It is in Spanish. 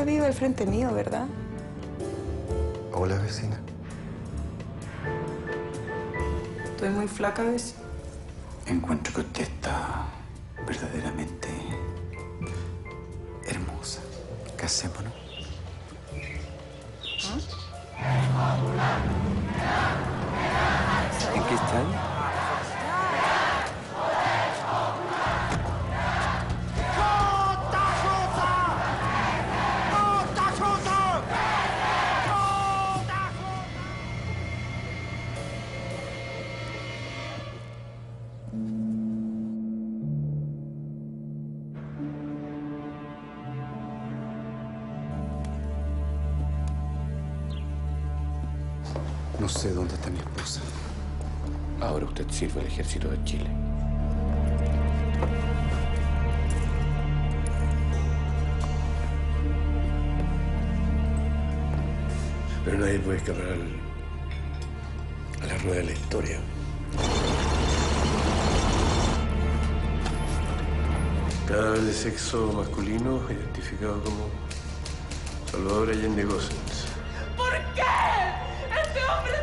Usted vive al frente mío, ¿verdad? Hola, vecina. Estoy muy flaca, vecina. Encuentro que usted está verdaderamente hermosa. Casémonos. ¿En qué están? No sé dónde está mi esposa. Ahora usted sirve al ejército de Chile. Pero nadie puede escapar a la rueda de la historia. Cadáver de sexo masculino identificado como Salvador Allende Gossens. ¿Por qué? Este hombre